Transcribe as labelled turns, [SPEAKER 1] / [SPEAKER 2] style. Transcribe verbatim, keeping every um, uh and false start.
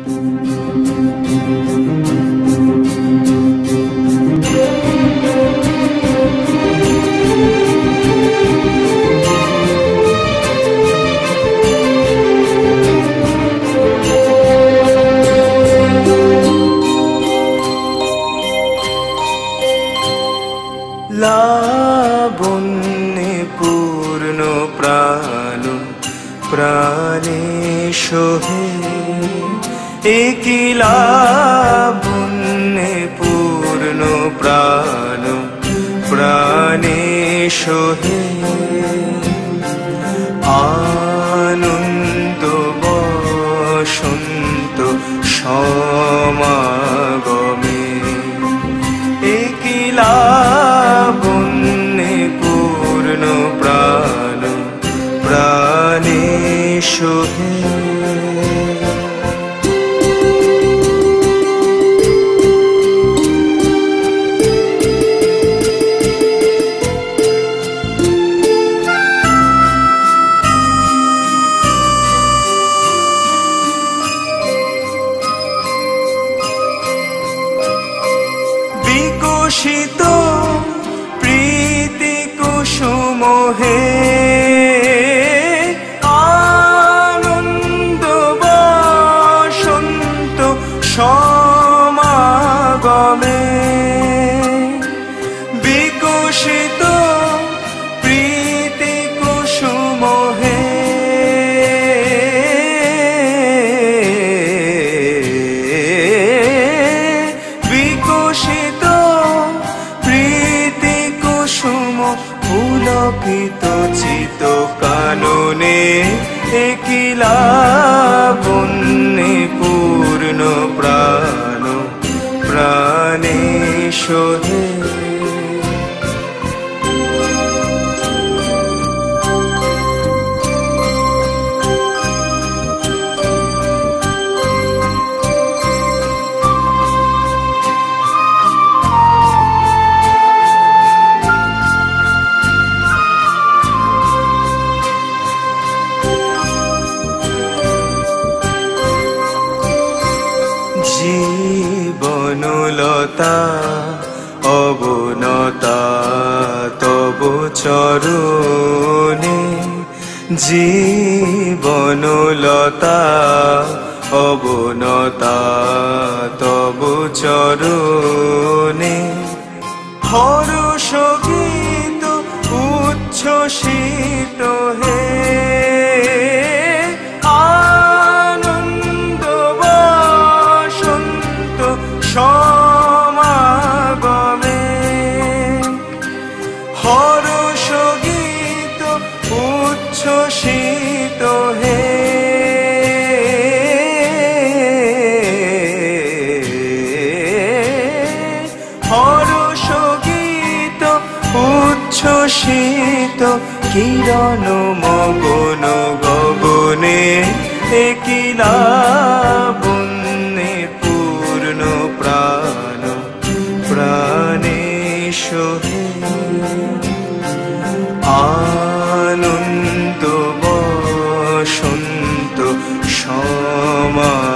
[SPEAKER 1] লাবণ্যে পূর্ণ প্রাণ প্রাণে সোহে, একি লাবণ্যে পূর্ণ প্রাণ প্রাণে সোহে। আনন্দ বসন্ত সমাগমে, একি লাবণ্যে পূর্ণ প্রাণ প্রাণে সোহে। বিকশিত প্রীতি কুসুম হে, আনন্দ বসন্ত সমাগমে। বিকশিত প্রীতি কুসুম হে, বিকশিত প্রীতি কুসুম পুলকিত চিত কাননে, একি লাবণ্যে পূর্ণ প্রাণ প্রাণে সোহে। জীবনলতা অবনতা তব চরণে, জীবনলতা অবনতা তব চরণে। হর্ষ গীত উচ্ছ্বসিত হে, আনন্দ বসন্ত সমাগমে। হর্ষ গীত উচ্ছ্বসিত হে, হর্ষ গীত উচ্ছ্বসিত কিরণ মগন গগনে, একি লাবণ্যে পূর্ণ প্রাণ প্রাণে সোহে। আনন্দ বসন্ত সমা